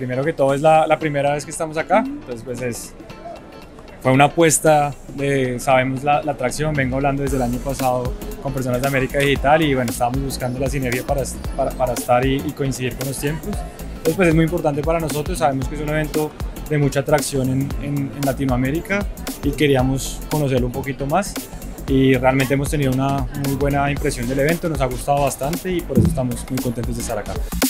primero que todo es la primera vez que estamos acá, entonces pues fue una apuesta, sabemos la atracción, vengo hablando desde el año pasado con personas de América Digital y bueno, estábamos buscando la sinergia para estar y coincidir con los tiempos. Entonces pues es muy importante para nosotros, sabemos que es un evento de mucha atracción en Latinoamérica y queríamos conocerlo un poquito más y realmente hemos tenido una muy buena impresión del evento, nos ha gustado bastante y por eso estamos muy contentos de estar acá.